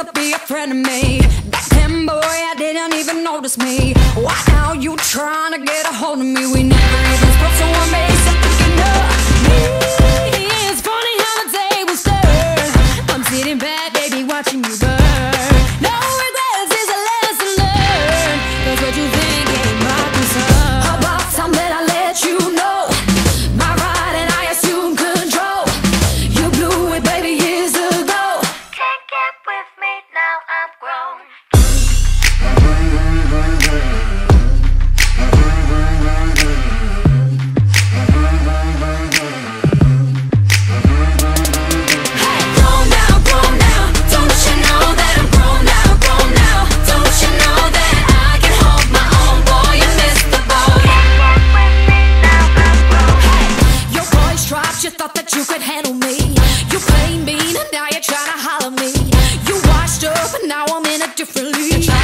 to be a friend of me. Back then, boy, I didn't even notice me. Why now you trying to get a hold of me? We never even spoke, so I'm basic thinking of me. It's funny how the day was turned. I'm sitting back, baby, watching you burn. No regrets is a lesson learned. 'Cause what you think ain't my concern. About time that I let you know my right and I assume control. You blew it, baby, years ago. Can't get with me now, I'm grown. You thought that you could handle me. You played mean and now you're trying to holler me. You washed up and now I'm in a different league.